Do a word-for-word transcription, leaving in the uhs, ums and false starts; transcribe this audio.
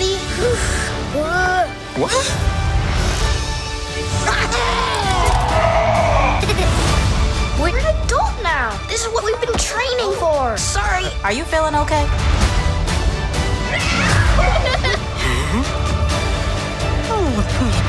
Ready? uh. What? We're an adult now. This is what we've been training for. Sorry. Are you feeling okay? Mm-hmm. Oh.